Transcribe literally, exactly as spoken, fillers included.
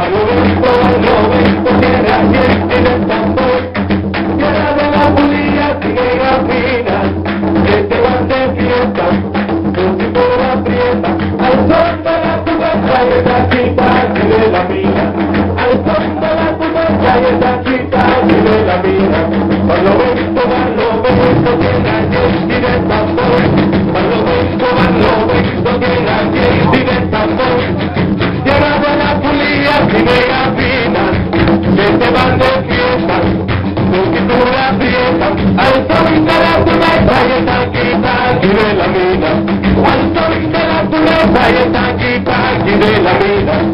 Cuando vengo, cuando vengo, tierra gente del tambor, tierra de la pulilla, sigue fina, que te van de fiesta, con tipo de la prieta, al son de la cubeta y esa chica que de la mina, al son de la cubeta y esa chica que de la mina. Cuando vengo, cuando vengo, tierra gente del tambor, cuando vengo, cuando vengo, tierra gente del tambor, tierra de la pulilla, sigue fina, que te van de fiesta, con cintura prieta, al son de la cubeta y esa chica que de la mina, al son de la cubeta y esa chica que de la mina.